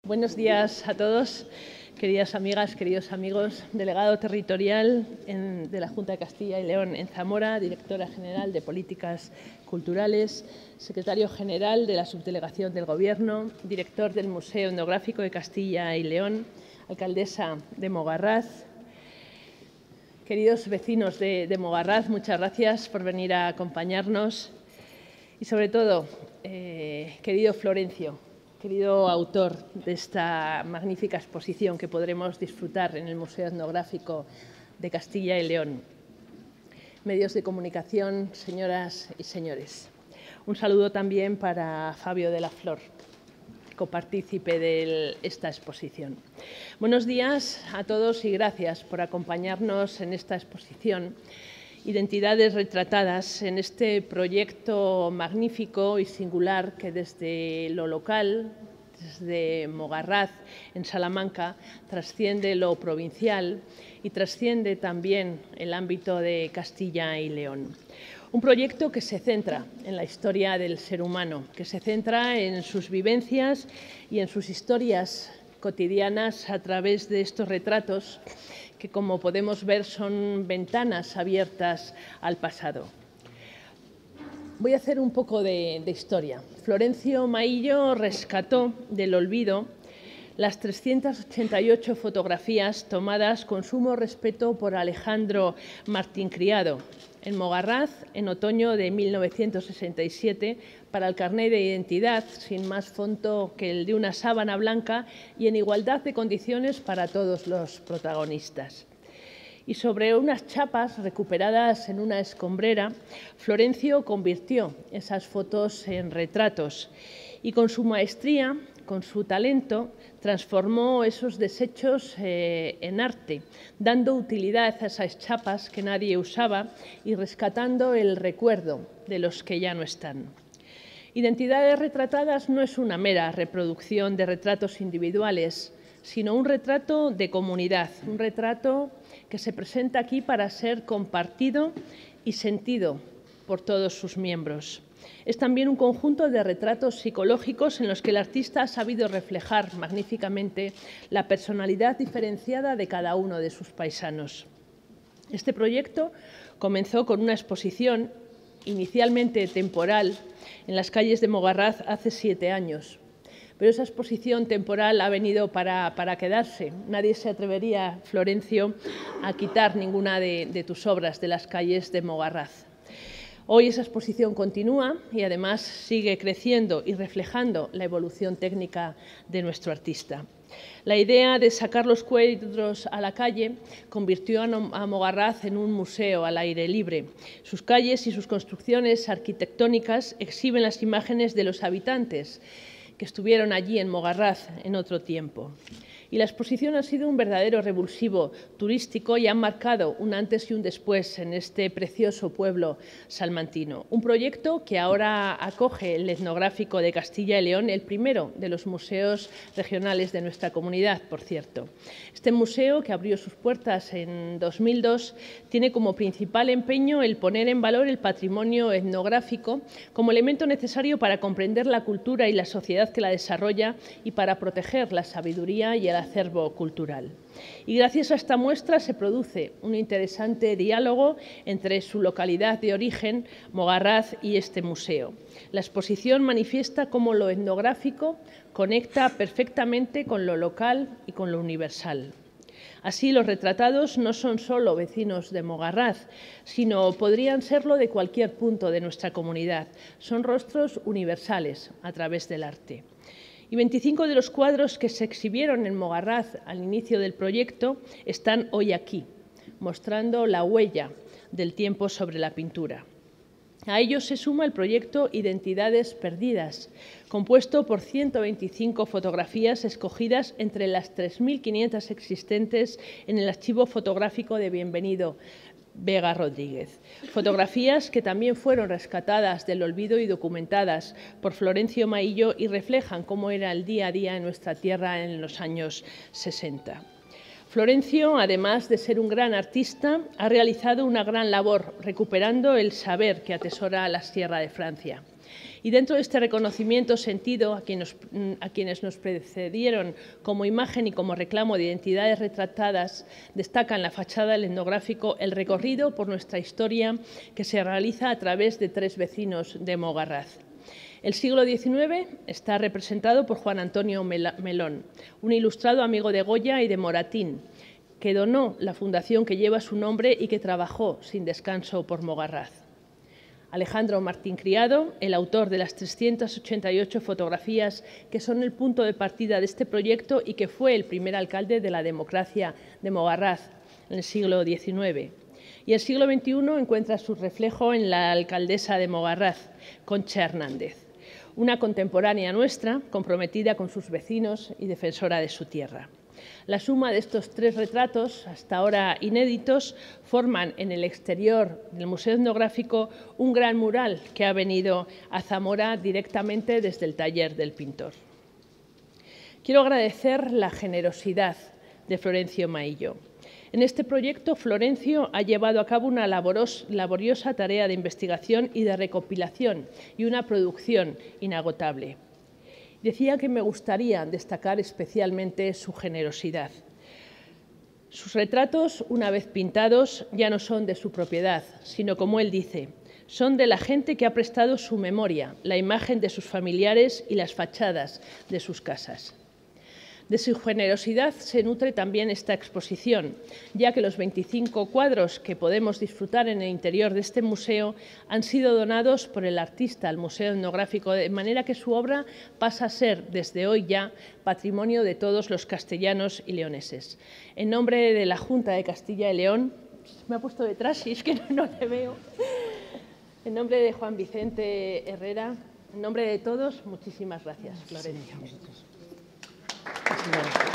Buenos días a todos, queridas amigas, queridos amigos. Delegado territorial de la Junta de Castilla y León en Zamora, directora general de Políticas Culturales, secretario general de la Subdelegación del Gobierno, director del Museo Etnográfico de Castilla y León, alcaldesa de Mogarraz. Queridos vecinos de Mogarraz, muchas gracias por venir a acompañarnos. Y sobre todo, querido Florencio, querido autor de esta magnífica exposición que podremos disfrutar en el Museo Etnográfico de Castilla y León. Medios de comunicación, señoras y señores. Un saludo también para Fabio de la Flor, copartícipe de esta exposición. Buenos días a todos y gracias por acompañarnos en esta exposición Identidades retratadas, en este proyecto magnífico y singular que desde lo local, desde Mogarraz, en Salamanca, trasciende lo provincial y trasciende también el ámbito de Castilla y León. Un proyecto que se centra en la historia del ser humano, que se centra en sus vivencias y en sus historias cotidianas a través de estos retratos que, como podemos ver, son ventanas abiertas al pasado. Voy a hacer un poco de historia. Florencio Maillo rescató del olvido las 388 fotografías tomadas con sumo respeto por Alejandro Martín Criado en Mogarraz en otoño de 1967 para el carné de identidad, sin más fondo que el de una sábana blanca y en igualdad de condiciones para todos los protagonistas. Y sobre unas chapas recuperadas en una escombrera, Florencio convirtió esas fotos en retratos y con su maestría, con su talento, transformó esos desechos en arte, dando utilidad a esas chapas que nadie usaba y rescatando el recuerdo de los que ya no están. Identidades retratadas no es una mera reproducción de retratos individuales, sino un retrato de comunidad, un retrato que se presenta aquí para ser compartido y sentido por todos sus miembros. Es también un conjunto de retratos psicológicos en los que el artista ha sabido reflejar magníficamente la personalidad diferenciada de cada uno de sus paisanos. Este proyecto comenzó con una exposición inicialmente temporal en las calles de Mogarraz hace 7 años. Pero esa exposición temporal ha venido para quedarse. Nadie se atrevería, Florencio, a quitar ninguna de tus obras de las calles de Mogarraz. Hoy esa exposición continúa y además sigue creciendo y reflejando la evolución técnica de nuestro artista. La idea de sacar los cuadros a la calle convirtió a Mogarraz en un museo al aire libre. Sus calles y sus construcciones arquitectónicas exhiben las imágenes de los habitantes que estuvieron allí en Mogarraz en otro tiempo. Y la exposición ha sido un verdadero revulsivo turístico y ha marcado un antes y un después en este precioso pueblo salmantino. Un proyecto que ahora acoge el Etnográfico de Castilla y León, el primero de los museos regionales de nuestra comunidad, por cierto. Este museo, que abrió sus puertas en 2002, tiene como principal empeño el poner en valor el patrimonio etnográfico como elemento necesario para comprender la cultura y la sociedad que la desarrolla y para proteger la sabiduría y el acervo cultural. Y gracias a esta muestra se produce un interesante diálogo entre su localidad de origen, Mogarraz, y este museo. La exposición manifiesta cómo lo etnográfico conecta perfectamente con lo local y con lo universal. Así, los retratados no son solo vecinos de Mogarraz, sino podrían serlo de cualquier punto de nuestra comunidad. Son rostros universales a través del arte. Y 25 de los cuadros que se exhibieron en Mogarraz al inicio del proyecto están hoy aquí, mostrando la huella del tiempo sobre la pintura. A ello se suma el proyecto Identidades perdidas, compuesto por 125 fotografías escogidas entre las 3.500 existentes en el archivo fotográfico de Bienvenido Vega Rodríguez. Fotografías que también fueron rescatadas del olvido y documentadas por Florencio Maillo y reflejan cómo era el día a día en nuestra tierra en los años 60. Florencio, además de ser un gran artista, ha realizado una gran labor recuperando el saber que atesora la Sierra de Francia. Y dentro de este reconocimiento sentido a quienes nos precedieron como imagen y como reclamo de identidades retratadas, destaca en la fachada del etnográfico el recorrido por nuestra historia que se realiza a través de 3 vecinos de Mogarraz. El siglo XIX está representado por Juan Antonio Melón, un ilustrado amigo de Goya y de Moratín, que donó la fundación que lleva su nombre y que trabajó sin descanso por Mogarraz. Alejandro Martín Criado, el autor de las 388 fotografías que son el punto de partida de este proyecto y que fue el primer alcalde de la democracia de Mogarraz en el siglo XIX. Y el siglo XXI encuentra su reflejo en la alcaldesa de Mogarraz, Concha Hernández, una contemporánea nuestra, comprometida con sus vecinos y defensora de su tierra. La suma de estos 3 retratos, hasta ahora inéditos, forman en el exterior del Museo Etnográfico un gran mural que ha venido a Zamora directamente desde el taller del pintor. Quiero agradecer la generosidad de Florencio Maillo. En este proyecto, Florencio ha llevado a cabo una laboriosa tarea de investigación y de recopilación y una producción inagotable. Decía que me gustaría destacar especialmente su generosidad. Sus retratos, una vez pintados, ya no son de su propiedad, sino, como él dice, son de la gente que ha prestado su memoria, la imagen de sus familiares y las fachadas de sus casas. De su generosidad se nutre también esta exposición, ya que los 25 cuadros que podemos disfrutar en el interior de este museo han sido donados por el artista al Museo Etnográfico, de manera que su obra pasa a ser, desde hoy ya, patrimonio de todos los castellanos y leoneses. En nombre de la Junta de Castilla y León, me ha puesto detrás y es que no le veo, en nombre de Juan Vicente Herrera, en nombre de todos, muchísimas gracias, Florencio. Bueno.